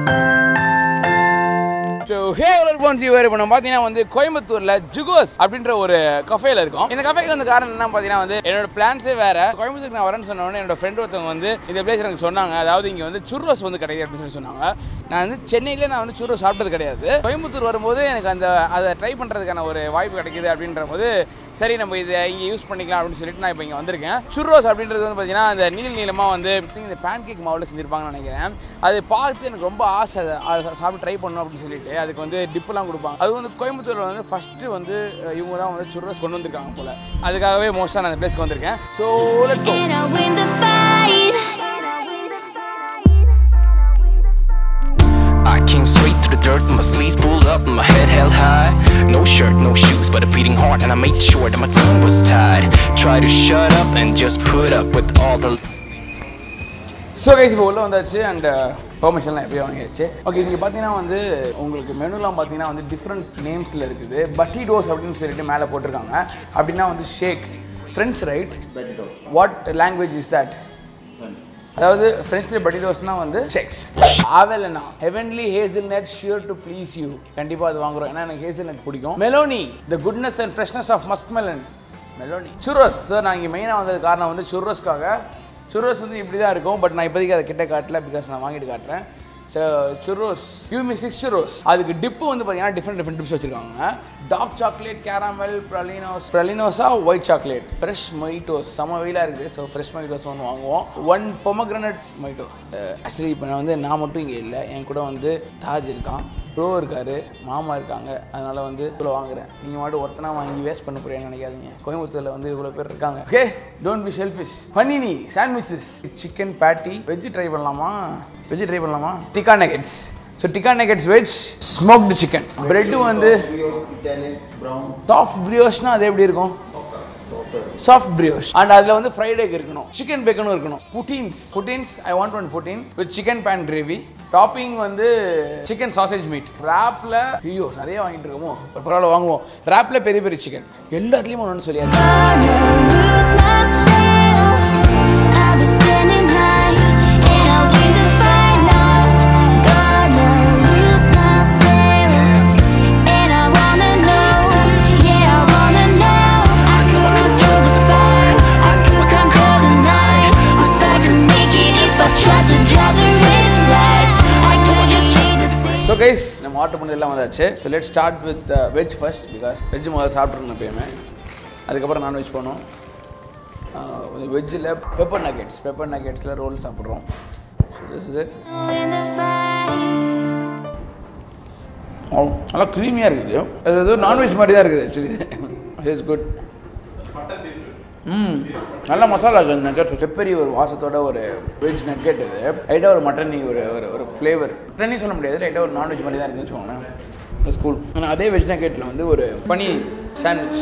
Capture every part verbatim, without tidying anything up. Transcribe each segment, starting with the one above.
So hey everyone, see here நம்ம பாத்தீங்கன்னா வந்து கோயம்புத்தூர்ல ஜுகோஸ் அப்படின்ற ஒரு கஃபேல இருக்கோம். இந்த கஃபேக்கு வந்து காரணம் என்ன பாத்தீங்கன்னா வந்து என்னோட பிளான்ஸே வேற. கோயம்புத்தூருக்கு நான் வரேன்னு சொன்ன உடனே என்னோட ஃப்ரெண்ட் ஒருத்தவங்க வந்து இந்த பிளேஸ் எனக்கு சொன்னாங்க. அதாவது இங்க வந்து சுர்ரோஸ் வந்து கிடையாது அப்படின்னு சொல்லி சொன்னாங்க. நான் வந்து சென்னையில நான் வந்து சுர்ரோஸ் சாப்பிட்டது கிடையாது. கோயம்புத்தூர் வரும்போது எனக்கு அந்த அதை ட்ரை பண்றதுக்கான ஒரு வாய்ப்பு கிடைக்குது அப்படின்ற போது சரி நம்ம இதை இங்கே யூஸ் பண்ணிக்கலாம் அப்படின்னு சொல்லிட்டு நான் இப்போ இங்கே வந்திருக்கேன். சுர்ரோஸ் அப்படின்றது வந்து பார்த்தீங்கன்னா அந்த நீல நீளமாக வந்து இந்த பேன் கேக் மாவில் செஞ்சுருப்பாங்கன்னு நினைக்கிறேன். அது பார்த்து எனக்கு ரொம்ப ஆசை அதை சாப்பிட்டு ட்ரை பண்ணணும் அப்படின்னு சொல்லிட்டு அதுக்கு வந்து டிப்பெல்லாம் கொடுப்பாங்க. அது வந்து கோயம்புத்தூரில் வந்து ஃபஸ்ட்டு வந்து இவங்க தான் வந்து சுர்ரோஸ் கொண்டு வந்திருக்காங்க போல். அதுக்காகவே மோஸ்ட்டாக நான் அந்த பிளேஸ்க்கு வந்திருக்கேன். So let's go. Came straight through the dirt, my sleeves pulled up and my head held high. No shirt, no shoes, but a beating heart, and I made sure that my tongue was tied. Try to shut up and just put up with all the. So guys, இப்போ உள்ள வந்தாச்சு and பெர்மிஷன்லாம் எப்படியோ வாங்கியாச்சு. Okay, இங்கே பார்த்தீங்கன்னா வந்து உங்களுக்கு மெனுலாம் பார்த்தீங்கன்னா வந்து டிஃப்ரெண்ட் நேம்ஸில் இருக்குது. பட்டிடோஸ் அப்படின்னு சொல்லிட்டு மேலே போட்டிருக்காங்க. அப்படின்னா வந்து shake French right. What language is that? அதாவது ஃப்ரெஞ்சில் பட்டிடோஸ்னால் வந்து shakes. Avellana heavenly hazelnut sure to please you. கண்டிப்பாக அது வாங்குறோம், ஏன்னா எனக்கு ஹேசல்நட் பிடிக்கும். Meloni the goodness and freshness of musk melon. Meloni churros. Sir நான் இங்கே மெயினாக வந்தது காரணம் வந்து சுர்ரோஸ்க்காக. சுர்ரோஸ் வந்து இப்படி தான் இருக்கும், பட் நான் இப்போதைக்கு அதை கிட்ட காட்டல, பிகாஸ் நான் வாங்கிட்டு காட்டுறேன். So churros give me six churros. அதுக்கு டிப்பு வந்து பார்த்தீங்கன்னா டிஃப்ரெண்ட் டிஃப்ரெண்ட் டிப்ஸ் வச்சுருக்காங்க. டார்க் சாக்லேட், கேரமல், ப்ரலினோஸ் ப்ரலினோஸா ஒயிட் சாக்லேட், ஃப்ரெஷ் மொய்ட்டோஸ். செம்ம வெயிலாக இருக்குது, ஸோ ஃப்ரெஷ் மொய்ட்டோஸ் ஒன்று வாங்குவோம். One pomegranate மொய்ட்டோ. ஆக்சுவலி இப்போ நான் வந்து நான் மட்டும் இங்கே இல்லை, என் கூட வந்து தாஜ் இருக்கான், ப்ரோ இருக்காரு, மாமா இருக்காங்க. அதனால் வந்து இவ்வளோ வாங்குறேன். நீங்கள் மட்டும் ஒருத்தனா வாங்கி வேஸ்ட் பண்ண போகிறேன்னு நினைக்காதீங்க. கோயம்புத்தூரில் வந்து இவ்வளோ பேர் இருக்காங்க. Okay, don't be shellfish. Panini sandwiches, chicken patty, veg try பண்ணலாமா? வெஜ் ட்ரை பண்ணலாமா? Tikka nuggets. So tikka nuggets veg, smoked chicken. Bread வந்து சாஃப்ட் பிரியோஷ்னா அது எப்படி இருக்கும்? Soft brioche. அண்ட் அதில் வந்து ஃப்ரைட் எக் இருக்கணும், சிக்கன் பேக்கனும் இருக்கணும். Poutines poutines I want one poutine with chicken pan gravy. Topping வந்து சிக்கன் சாசேஜ் மீட். ரேப்பில் ஐயோ நிறைய வாங்கிட்டு இருக்கோமோ, பரவாயில்ல வாங்குவோம். ரேப்பில் பெரிய பெரிய சிக்கன். எல்லாத்துலேயும் ஒன்று சொல்லியாச்சு. ஸோ கைஸ், நம்ம ஆர்டர் பண்ணதெல்லாம் வந்தாச்சு. So let start with veg first, because veg முதல்ல சாப்பிட்ருக்கணும் எப்பயுமே. அதுக்கப்புறம் நான்வெஜ் போனோம். வெஜ்ஜில் பெப்பர் நக்கெட்ஸ் பெப்பர் நக்கெட்ஸில் ரோல் சாப்பிட்றோம். So this is it. நல்லா க்ரீமியாக இருக்குது. அது ஏதோ நான்வெஜ் மாதிரி தான் இருக்குது ஆக்சுவலி. It's good. ம் நல்ல மசாலா இருக்குது நக்கெட். பெப்பரி ஒரு வாசத்தோட ஒரு வெஜ் நக்கெட். இது லைட்டாக ஒரு மட்டனி ஒரு ஒரு ஃப்ளேவர். மட்டனி சொல்ல முடியாது, லைட்டாக ஒரு நான்வெஜ் மாதிரி தான் இருக்குன்னு வச்சுக்கோங்களேன். ஸ்கூல். ஆனால் அதே வெஜ் நக்கெட்டில் வந்து ஒரு பனீர் சாண்ட்விச்.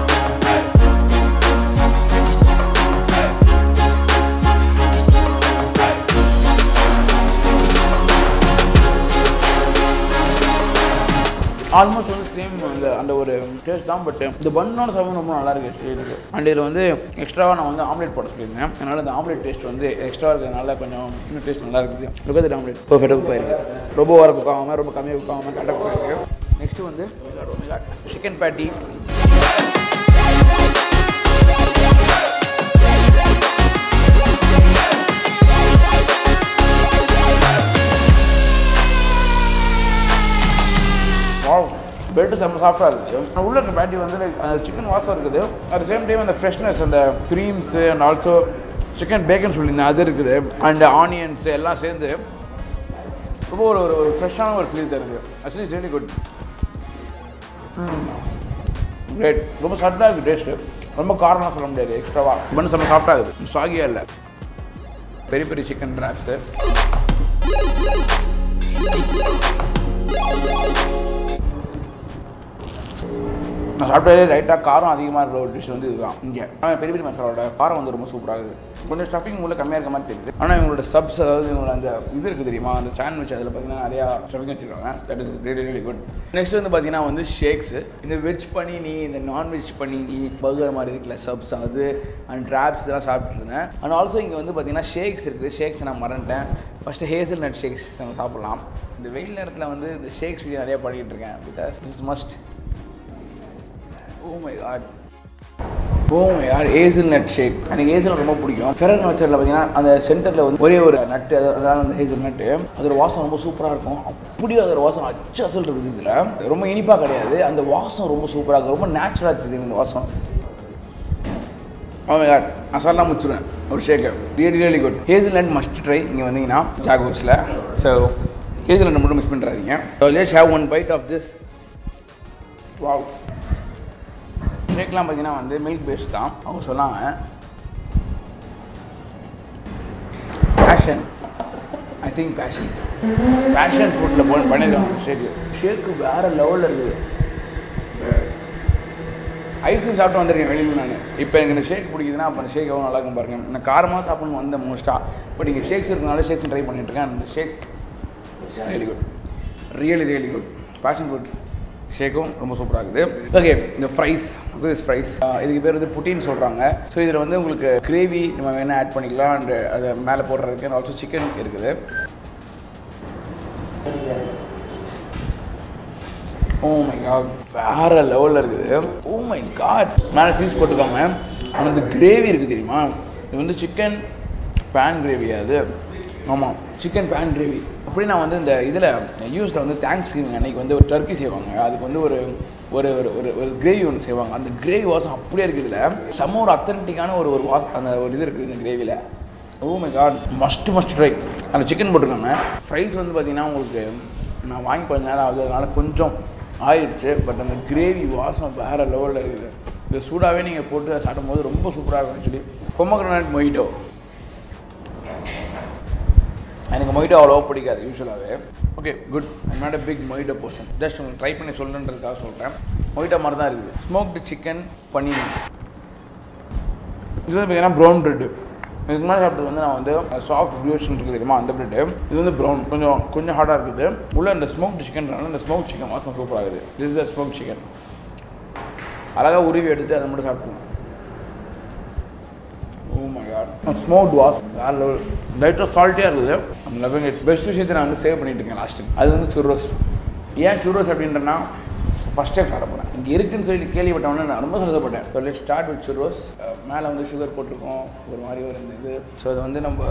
ஆல்மோஸ்ட் வந்து சேம் அந்த அந்த ஒரு டேஸ்ட் தான். பட் இந்த பன்னோட சாப்பிடும் ரொம்ப நல்லா இருக்குது எனக்கு. அண்ட் இதில் வந்து எக்ஸ்ட்ராவாக நான் வந்து ஆம்லேட் போட சொல்லியிருந்தேன். அதனால் அந்த ஆம்லேட் டேஸ்ட் வந்து எக்ஸ்ட்ரா இருக்கிறதுனால கொஞ்சம் இன்னும் டேஸ்ட் நல்லா இருக்குது. லுக்கத்து ஆம்லேட் பர்ஃபெக்டாக குக் ஆகிருக்கு. ரொம்ப ஓர குக் ஆகாமல், ரொம்ப கம்மியாக குக் ஆகாமல் கரெக்டாக குக் ஆகிருக்கு. நெக்ஸ்ட்டு வந்து சிக்கன் பேட்டி. பிரெட்டு செம்ம சாஃப்டாக இருக்குது. உள்ள இருக்க பேட்டி வந்து லைக் அந்த சிக்கன் வாசம் இருக்குது. அட் சேம் டைம் அந்த ஃப்ரெஷ்னஸ், அந்த creams and also chicken bacon சொல்லியிருந்தேன் அது இருக்குது. அண்ட் ஆனியன்ஸ் எல்லாம் சேர்ந்து ரொம்ப ஒரு ஒரு ஃப்ரெஷ்ஷான ஒரு ஃபீல் தருது. Actually it's really good. Great. ரொம்ப சட்டாக இருக்குது டேஸ்ட்டு. ரொம்ப காரம்லாம் சொல்ல முடியாது எக்ஸ்ட்ராவாக. பண்ணு செம்ம சாஃப்டாக இருக்குது, சாகியாக இல்லை. பெரிய பெரிய சிக்கன் ட்ராப்ஸு. நான் சாப்பிட்டாலே லைட்டாக காரம் அதிகமாக இருக்கிற ஒரு டிஷ் வந்து இதுதான் இங்கே. ஆனால் பெரிய பெரிய மசாலாவோட காரம் வந்து ரொம்ப சூப்பராக இருக்குது. கொஞ்சம் ஸ்டஃபிங் உள்ள கம்மியாக இருக்க மாதிரி தெரியுது. ஆனால் இவங்களோட சப்ஸ், அதாவது இவங்களோட அந்த இது இருக்குது தெரியுமா, அந்த சாண்ட்விச், அதில் பார்த்தீங்கன்னா நிறையா ஸ்டஃபிங் வச்சுருக்காங்க. That is really really good. Next வந்து பார்த்தீங்கன்னா வந்து ஷேக்ஸு. இந்த வெஜ் பனினி, இந்த நான்வெஜ் பனினி, பர்கர் மாதிரி இருக்குல்ல சப்ஸ், அது அண்ட் ட்ராப்ஸ் இதெல்லாம் சாப்பிட்டு இருந்தேன். அண்ட் ஆல்சோ இங்கே வந்து பார்த்தீங்கன்னா ஷேக்ஸ் இருக்குது. ஷேக்ஸ் நான் மறந்துட்டேன். ஃபஸ்ட்டு ஹேசல் நட் ஷேக்ஸ் நம்ம சாப்பிட்லாம். இந்த வெயில் நேரத்தில் வந்து இந்த ஷேக்ஸ் வீடியோ நிறையா படிக்கிட்டு இருக்கேன். Because this is must. Oh my God, oh my God, hazel nut shake. எனக்கு ஹேசல் ரொம்ப பிடிக்கும். ஃபெரர் நேச்சரில் பார்த்தீங்கன்னா அந்த சென்டரில் வந்து ஒரே ஒரு நட்டு, அதாவது அந்த ஹேசல் நட்டு, அதோட வாசம் ரொம்ப சூப்பராக இருக்கும். அப்படியே அதோட வாசம் அச்சு அசல் இருக்குது. இதில் ரொம்ப இனிப்பாக கிடையாது, அந்த வாசம் ரொம்ப சூப்பராக இருக்குது. ரொம்ப நேச்சுரலாக இருக்குது இந்த வாசம். ஓ மை காட், மசாலா முடிச்சுருவேன் ஒரு shake. Really really good. Hazel nut must try. இங்கே வந்தீங்கன்னா ஜாகோஸில். ஸோ ஹேசல் நட் மட்டும் மிஸ் பண்ணுறாதீங்க. So let's have one bite of this. Wow. ஷேக்லாம் பார்த்தீங்கன்னா வந்து மில்க் பேஸ்ட் தான் அவங்க சொன்னாங்க. Passion, I think passion passion ஃபுட்டில் போய் பண்ணியிருக்காங்க ஷேக்கு. ஷேக்கு வேறு லெவலில் இருக்குது. ஐஸ்கிரீம் சாப்பிட்டு வந்திருக்கேன் வெளியில் நான். இப்போ எனக்கு இந்த ஷேக் பிடிக்குதுன்னா அப்போ அந்த ஷேக் எவ்வளோ நல்லா இருக்கும் பாருங்கள். நான் காரமாக சாப்பிடணும் வந்தேன் மோஸ்ட்டாக. இப்போ நீங்கள் ஷேக்ஸ் இருக்கனால ஷேக்ஸ் ட்ரை பண்ணிட்டுருக்கேன். அந்த shakes really good, really really good. Passion food ஷேக்கும் ரொம்ப சூப்பராக இருக்குது. ஓகே, இந்த ஃப்ரைஸ், திஸ் ஃப்ரைஸ் இதுக்கு பேர் வந்து புட்டின்னு சொல்கிறாங்க. ஸோ இதில் வந்து உங்களுக்கு கிரேவி நம்ம வேணால் ஆட் பண்ணிக்கலாம். அண்ட் அதை மேலே போடுறதுக்கு அண்ட் ஆல்சோ சிக்கன் இருக்குது. ஓ மை காட், வேறு லெவலில் இருக்குது. ஓ மை காட், மேலே சீஸ் போட்டுருக்காங்க. ஆனால் இந்த கிரேவி இருக்குது தெரியுமா, இது வந்து சிக்கன் பேன் கிரேவி. அது ஆமாம், சிக்கன் பேன் கிரேவி. அப்படி நான் வந்து இந்த இதில் யூஎஸில் வந்து தேங்க்ஸ் கிவிங் அன்றைக்கி வந்து ஒரு டர்க்கி செய்வாங்க. அதுக்கு வந்து ஒரு ஒரு ஒரு ஒரு கிரேவி ஒன்று செய்வாங்க. அந்த கிரேவி வாசம் அப்படியே இருக்குது. இதில் செம்ம ஒரு அத்தன்டிக்கான ஒரு ஒரு வாசம், அந்த ஒரு இது இருக்குது இந்த கிரேவியில். Oh my God, must must try. அந்த சிக்கன் போட்டிருக்காங்க. ஃப்ரைஸ் வந்து பார்த்திங்கன்னா உங்களுக்கு நான் வாங்கி கொஞ்ச நேரம் ஆகுது, அதனால் கொஞ்சம் ஆயிடுச்சு. பட் அந்த கிரேவி வாசம் வேறு லெவலில் இருக்குது. இந்த சூடாகவே நீங்கள் போட்டு அதை சாப்பிடும் போது ரொம்ப சூப்பராக இருக்கும். ஆக்சுவலி பொமக்ரனட் மொய்ட்டோ, எனக்கு மொய்ட்டோ அவ்வளோவா பிடிக்காது யூஸ்வலாகவே. Okay good, I'm not a big mojito person. Just உங்களுக்கு ட்ரை பண்ணி சொல்லுன்றதுக்காக சொல்கிறேன். மொய்ட்டோ மாதிரி தான் இருக்குது. Smoked chicken paneer. இது வந்து பார்த்தீங்கன்னா ப்ரௌன் ப்ரெட்டு. இதுக்கு முன்னாடி சாப்பிட்டது வந்து நான் வந்து சாஃப்ட் ப்ரியோஷன் இருக்குது தெரியுமா, அந்த ப்ரெட்டு. இது வந்து ப்ரௌன், கொஞ்சம் கொஞ்சம் ஹார்டாக இருக்குது. உள்ள இந்த ஸ்மோக்டு சிக்கன்றால இந்த ஸ்மோக் சிக்கன் வாசம் சூப்பராகுது. This is the smoke chicken. அழகாக உருவி எடுத்து அதை மட்டும் சாப்பிடுவோம். Oh my God, smoked was வேறு லெவல். லைட்டாக சால்ட்டியாக இருக்குது. I'm loving it. பெஸ்ட் விஷயத்தை நான் வந்து சேவ் பண்ணிட்டு இருக்கேன் லாஸ்ட்டு. அது வந்து சுரோஸ். ஏன் சுரோஸ் அப்படின்றனா ஃபஸ்ட் டைம் சாப்பிட போகிறேன். இங்கே இருக்குன்னு சொல்லி கேள்விப்பட்டவொன்னே நான் ரொம்ப சந்தோஷப்பட்டேன். So let's start with churros. மேலே வந்து சுகர் போட்டிருக்கோம் ஒரு மாதிரி ஒரு இது. ஸோ அது வந்து நம்ம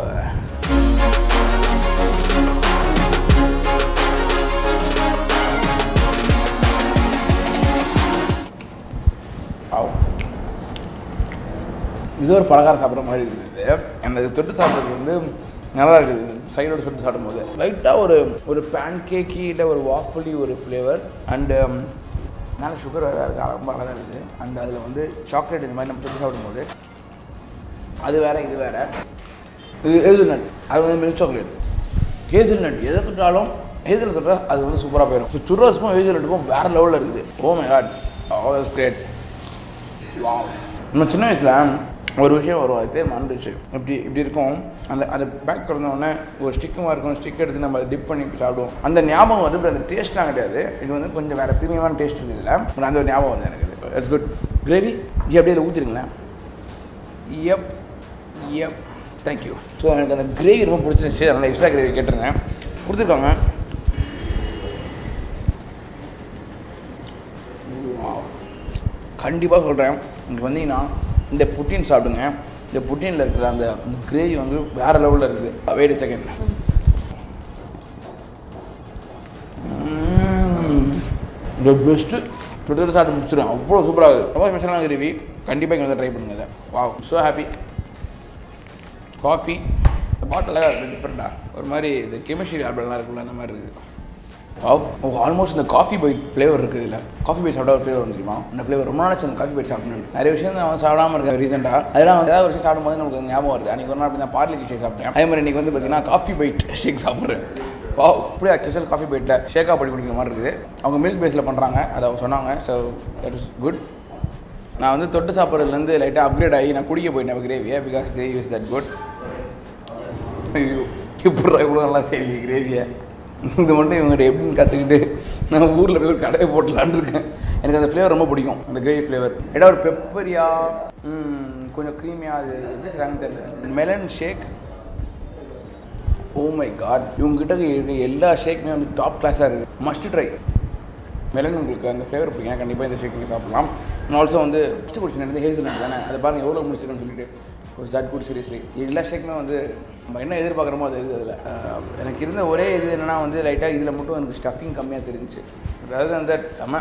இது ஒரு பலகாரம் சாப்பிட்ற மாதிரி இருக்குது. எனக்கு தொட்டு சாப்பிட்றது வந்து நல்லா இருக்குது. சைடோடு தொட்டு சாப்பிடும்போது லைட்டாக ஒரு ஒரு பேன் கேக்கி இல்லை ஒரு வாஃபலி ஒரு ஃப்ளேவர். அண்டு மேலே சுகர் வேறு இருக்குது, ரொம்ப அழகாக இருக்குது. அண்ட் அதில் வந்து சாக்லேட் இந்த மாதிரி நம்ம தொட்டு சாப்பிடும்போது அது வேறு இது வேறு. இது ஹேசல் நட், அது வந்து மில்க் சாக்லேட். ஹேசல் நட் எதை தொட்டாலும் ஹேசல் தொட்டால் அது வந்து சூப்பராக போயிடும். ஸோ சுரோஸ்க்கும் ஹேசல் நட்டுக்கும் வேறு லெவலில் இருக்குது. Oh my God, all is great. Wow. நம்ம சின்ன வயசில் ஒரு விஷயம் வரும், அது பேர் மறந்துச்சு. இப்படி இப்படி இருக்கும். அந்த அந்த பேக் திறந்தோடனே ஒரு ஸ்டிக்குமாக இருக்கும். ஸ்டிக் எடுத்து நம்ம அதை டிப் பண்ணி சாப்பிடுவோம். அந்த ஞாபகம் வந்து அந்த டேஸ்ட்லாம் கிடையாது. இது வந்து கொஞ்சம் வேறு ப்ரீமியமான டேஸ்ட் இருக்குது இல்லை. பட் அந்த ஒரு ஞாபகம் வந்து எனக்கு. It's good. கிரேவி ஜி அப்படியே ஊற்றிருங்களேன். எப் எப் தேங்க்யூ. ஸோ எனக்கு அந்த கிரேவி ரொம்ப பிடிச்சிருந்துச்சு. அதனால் எக்ஸ்ட்ரா கிரேவி கேட்டிருந்தேன், கொடுத்துருக்காங்க. கண்டிப்பாக சொல்கிறேன், இங்கே வந்தீங்கன்னா இந்த புட்டின் சாப்பிடுங்க. இந்த புட்டினில் இருக்கிற அந்த கிரேவி வந்து வேறு லெவலில் இருக்குது. Wait a second. இந்த பெஸ்ட்டு ட்விட்டர் சாப்பிட்டு முடிச்சிடும். அவ்வளோ சூப்பராக இருக்குது. ரொம்ப ஸ்பெஷலான கிரேவி. கண்டிப்பாக இங்கே வந்து ட்ரை பண்ணுங்க. Wow, so happy. Coffee bottle டிஃப்ரெண்ட்டாக ஒரு மாதிரி இந்த கெமிஸ்ட்ரி ஆல்பம்லாம் இருக்குல்ல, அந்த மாதிரி இருக்குது. வாவ், ஆல்மோஸ்ட் இந்த காஃபி பைட் ஃப்ளேவர் இருக்குது. இல்லை காஃபி பைட் சாப்பிட்டா ஒரு ஃப்ளேவர் வந்துருமா? அந்த ஃப்ளேவர் ரொம்ப நாளாச்சு அந்த காஃபி பைட் சாப்பிடணும். நிறைய விஷயம் நான் வந்து சாப்பிடாமல் இருக்கேன் ரீசெண்டாக. அதெல்லாம் வந்து ஏதாவது ஒரு விஷயம் சாப்பிடும்போது நமக்கு ஞாபகம் வருது. அன்றைக்கி ஒரு நாள் அப்படி தான் பார்லி ஷேக் சாப்பிட்டேன். அதே மாதிரி இன்றைக்கி வந்து பார்த்தீங்கன்னா காஃபி பைட் ஷேக் சாப்பிட்றேன். வா அப்படியே ஸ்பெஷல் காஃபி பைட்டில் ஷேக்காக பண்ணி குடிக்கிற மாதிரி இருக்குது. அவங்க மில்க் பேஸில் பண்ணுறாங்க, அதை அவங்க சொன்னாங்க. So that is good. நான் வந்து தொட்டு சாப்பிட்றதுலேருந்து லைட்டாக அப்கிரேட் ஆகி நான் குடிக்க போயிட்டேன் கிரேவியை. Because gravy is that good. ஐயோ இப்படி இவ்வளோ நல்லா செய்வீங்க கிரேவியை. இது மட்டும் இவங்க எப்படின்னு கற்றுக்கிட்டு நான் ஊரில் போய் ஒரு கடையை போட்டலான்னு இருக்கேன். எனக்கு அந்த ஃப்ளேவர் ரொம்ப பிடிக்கும், அந்த கிரேவி ஃப்ளேவர். ஏன்னா ஒரு பெப்பரியாக கொஞ்சம் க்ரீமியாக அது எப்படி செய்கிறாங்கன்னு தெரியல. Melon shake, oh my God, இவங்ககிட்ட இருக்க எல்லா ஷேக்குமே வந்து டாப் கிளாஸாக இருக்குது. Must try. மெலன் உங்களுக்கு அந்த ஃப்ளேவர் பிடிக்கும், கண்டிப்பாக இந்த ஷேக் நீங்கள் சாப்பிட்லாம். நான் ஆல்சோ வந்து ஃபஸ்ட்டு குடிச்சு வந்து ஹேசல்நட் தானே, அதை பாருங்கள் எவ்வளோ முடிச்சிருன்னு சொல்லிட்டு ஒரு தட் குட் சீரியஸ்லி. எல்லா ஷேக்குமே வந்து நம்ம என்ன எதிர்பார்க்குறோமோ அது இருக்குது. அதில் எனக்கு இருந்த ஒரே இது என்னென்னா வந்து லைட்டாக இதில் மட்டும் எனக்கு ஸ்டஃபிங் கம்மியாக தெரிஞ்சிச்சு. அதாவது அந்த செம.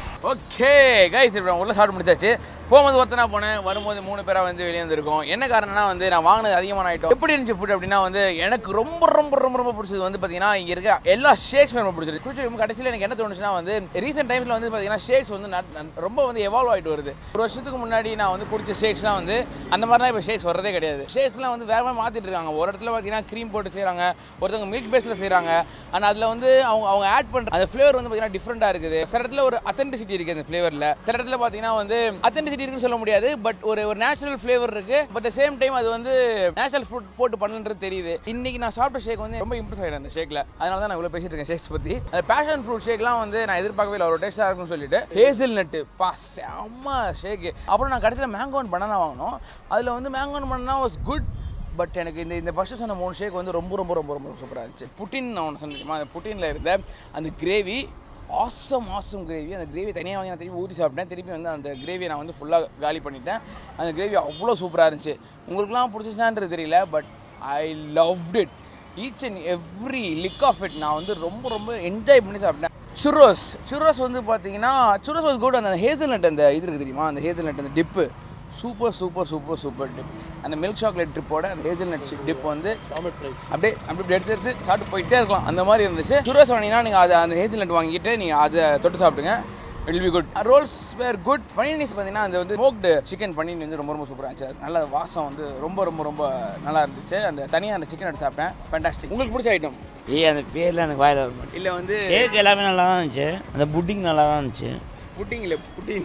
ஓகே கைஸ், இப்போ உள்ள சாப்பிட்டு முடிச்சாச்சு. போகும்போது ஒருத்தனா போனேன், வரும்போது மூணு பேராக வந்து வெளியே வந்துருக்கோம். என்ன காரணம்னா வந்து நான் வாங்கினது அதிகமான ஐட்டம். எப்படி இருந்துச்சு ஃபுட் அப்படின்னா வந்து எனக்கு ரொம்ப ரொம்ப ரொம்ப ரொம்ப பிடிச்சது வந்து பார்த்தீங்கன்னா இங்கே இருக்க எல்லா ஷேக்ஸுமே ரொம்ப பிடிச்சிருக்கு. குடிச்சு கடைசியில் எனக்கு என்ன தோணுச்சுன்னா வந்து ரீசெண்ட் டைம்ஸில் வந்து பார்த்தீங்கன்னா ஷேக்ஸ் வந்து ரொம்ப வந்து எவால்வ் ஆகிட்டு வருது. ஒரு வருஷத்துக்கு முன்னாடி நான் வந்து குடிச்ச ஷேக்ஸ்லாம் வந்து அந்த மாதிரிலாம் இப்போ ஷேக்ஸ் வரதே கிடையாது. ஷேக்ஸ்லாம் வந்து வேறு மாதிரி மாற்றிட்டு இருக்காங்க. ஒரு இடத்துல பார்த்தீங்கன்னா க்ரீம் போட்டு செய்கிறாங்க, ஒருத்தவங்க மில்க் பேஸில் செய்கிறாங்க. ஆனால் அதில் வந்து அவங்க அவங்க ஆட் பண்ணுற அந்த ஃப்ளேவர் வந்து பார்த்தீங்கன்னா டிஃப்ரெண்ட்டாக இருக்குது. சில இடத்துல ஒரு அத்தென்டிசிட்டி இருக்குது அந்த ஃப்ளேவரில். சில இடத்துல பார்த்தீங்கன்னா வந்து அத்தென்டிசிட்டி இருக்குன்னு சொல்ல முடியாது, பட் ஒரு ஒரு நேச்சுரல் ஃப்ளேவர் இருக்கு. பட் சேம் டைம் அது வந்து நேச்சுரல் ஃப்ரூட் போட்டு பண்ணுன்றது தெரியுது. இன்னைக்கு நான் சாப்பிட்ட ஷேக் வந்து ரொம்ப இம்ப்ரெஸ் ஆகிட்டேன் அந்த ஷேக்ல. அதனால தான் நான் இவ்வளோ பேசிட்டு இருக்கேன் ஷேக்ஸ் பற்றி. அந்த பேஷன் ஃப்ரூட் ஷேக்லாம் வந்து நான் எதிர்பார்க்கவே இல்லை, ஒரு டேஸ்ட்டாக இருக்கும்னு சொல்லிட்டு. ஹேசல் நட்டு பா செம்ம ஷேக். அப்புறம் நான் கடைசியில் மேங்கோ அண்ட் பனானா வாங்கினோம். அதில் வந்து mango and banana was good. But எனக்கு இந்த இந்த ஃபஸ்ட்டு சொன்ன மூணு ஷேக் வந்து ரொம்ப ரொம்ப ரொம்ப ரொம்ப சூப்பராக இருந்துச்சு. புட்டின் நான் ஒன்று சொன்னேன், அந்த புட்டினில் இருந்த அந்த கிரேவி ஆசம் ஆசம் கிரேவி. அந்த கிரேவி தனியாக வாங்கி நான் திருப்பி ஊற்றி சாப்பிட்டேன். திருப்பி வந்து அந்த கிரேவியை நான் வந்து ஃபுல்லாக காலி பண்ணிட்டேன். அந்த கிரேவி அவ்வளோ சூப்பராக இருந்துச்சு. உங்களுக்குலாம் பிடிச்சிச்சான்றது தெரியல, but I loved it. Each and every lick of it நான் வந்து ரொம்ப ரொம்ப என்ஜாய் பண்ணி சாப்பிட்டேன். சுரோஸ் சுரோஸ் வந்து பார்த்தீங்கன்னா சுரோஸ் வாஸ் குட். அந்த ஹேசல்நட் அந்த இது இருக்குது தெரியுமா, அந்த ஹேசல்நட் அந்த dip super super super super dip. அந்த மில்க் சாக்லேட் ட்ரிப்போட அந்த ஹேசல்நட் டிப் வந்து அப்படியே அப்படியே எடுத்து எடுத்து சாப்பிட்டு போயிட்டே இருக்கலாம், அந்த மாதிரி இருந்துச்சு. சுரோஸ் வாங்கினீங்கன்னா நீங்கள் அதை அந்த ஹேசல்நட் வாங்கிட்டு நீங்கள் அதை தொட்டு சாப்பிடுங்க, it will be good. Rolls were good. Paninis பார்த்தீங்கன்னா அந்த வந்து ஸ்மோக்டு சிக்கன் பனீனி வந்து ரொம்ப ரொம்ப சூப்பராக இருந்துச்சு. நல்ல வாசம் வந்து ரொம்ப ரொம்ப ரொம்ப நல்லா இருந்துச்சு. அந்த தனியாக அந்த சிக்கன் எடுத்து சாப்பிட்டேன், ஃபேண்டாஸ்டிக். உங்களுக்கு பிடிச்ச ஐட்டம்? ஏ அந்த பேரில் எனக்கு வாயில் வர மாட்டேன். இல்லை வந்து ஷேக் எல்லாமே நல்லா தான் இருந்துச்சு. அந்த புட்டிங் நல்லா தான் இருந்துச்சு. புட்டிங் இல்லை புட்டிங்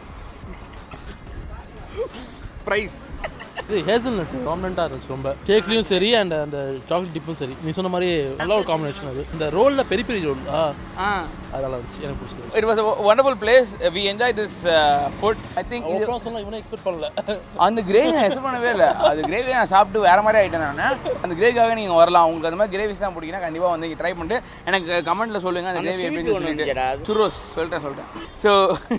ப்ரைஸ். இது ஹேசல்நட் காம்பினண்ட்டாக இருந்துச்சு ரொம்ப. கேக்லேயும் சரி அண்ட் அந்த சாக்லேட் டிப்பும் சரி, நீ சொன்ன மாதிரி நல்ல ஒரு காம்பினேஷன். அது இந்த ரோலில் பெரிய பெரிய ரோல் ஆ அதெல்லாம் இருந்துச்சு, எனக்கு பிடிச்சது. It was a wonderful place. We enjoyed this uh, food. I think இது சொன்னா இவனே எக்ஸ்பெக்ட் பண்ணல. அந்த கிரேவி நான் எக்ஸ்பெக்ட் பண்ணவே இல்லை. அது கிரேவியை நான் சாப்பிட்டு வேறு மாதிரி ஆகிட்டேன் நான். அந்த கிரேவிக்காக நீங்கள் வரலாம். உங்களுக்கு அந்த மாதிரி கிரேவிஸ் தான் பிடிக்குன்னா கண்டிப்பாக வந்து ட்ரை பண்ணிட்டு எனக்கு கமெண்ட்டில் சொல்லுங்கள் அந்த கிரேவி எப்படின்னு சொல்லிட்டு. சுரோஸ் சொல்லிட்டேன் சொல்லிட்டேன் ஸோ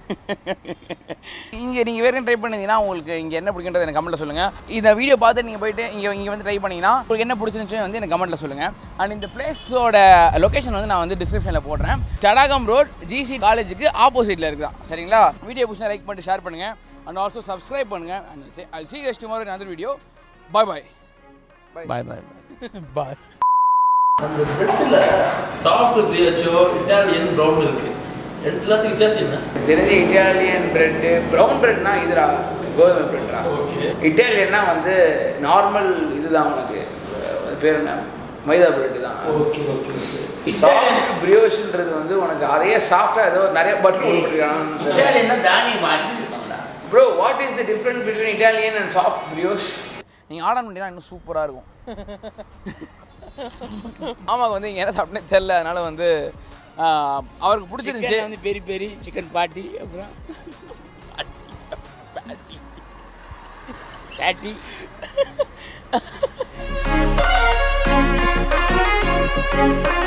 இங்கே நீங்கள் வேறு ட்ரை பண்ணிங்கன்னா உங்களுக்கு இங்கே என்ன பிடிக்குன்றது எனக்கு கமெண்ட்டில் சொல்லுங்கள். இந்த வீடியோ பார்த்து நீங்கள் போயிட்டு இங்கே இங்கே வந்து ட்ரை பண்ணிங்கன்னா உங்களுக்கு என்ன பிடிச்சிருந்துச்சு வந்து எனக்கு கமெண்ட்டில் சொல்லுங்கள். அண்ட் இந்த பிளேஸோட லொக்கேஷன் வந்து நான் வந்து டிஸ்கிரிப்ஷனில் போடுறேன். தடாகம் ரோட் ஜிசி காலேஜுக்கு ஆப்போசிட்டில் இருக்குதான், சரிங்களா? வீடியோ பிடிச்சா லைக் பண்ணிட்டு ஷேர் பண்ணுங்கள் அண்ட் ஆல்சோ சப்ஸ்கிரைப் பண்ணுங்கள். And I'll see you guys tomorrow in another video. Bye bye. Bye bye bye. அந்த பிரெட்டில் சாஃப்ட் பிரியாச்சோ இட்டாலியன் ப்ரௌன் இருக்குது. எல்லாத்துக்கும் வித்தியாசம் என்ன தெரிஞ்ச? இட்டாலியன் பிரெட்டு ப்ரௌன் பிரெட்னா இதுரா கோதுமை பிரெட்ரா. ஓகே. இட்டாலியன்னா வந்து நார்மல் இதுதான், உனக்கு அது பேர் என்ன, மைதா பிரெட்டு தான். Okay okay okay. சாஃப்ட் பிரியோஷ்ன்றது வந்து உனக்கு அதையே சாஃப்டாக ஏதோ நிறைய பட்டர் போட்டுருக்காங்க. இட்டாலியன்னா தானியம் மாட்டிருப்பாங்களா? Bro, what is the difference between Italian and soft brioche? நீங்கள் ஆர்டர் பண்ணிட்டீங்கன்னா இன்னும் சூப்பராக இருக்கும். ஆமாங்க, வந்து இங்கே என்ன சாப்பிட்டேன்னு தெரில, அதனால் வந்து அவருக்கு பிடிச்சிருந்துச்சு. வந்து பெரி பெரி சிக்கன் பாட்டி, அப்புறம் பேட்டி பேட்டி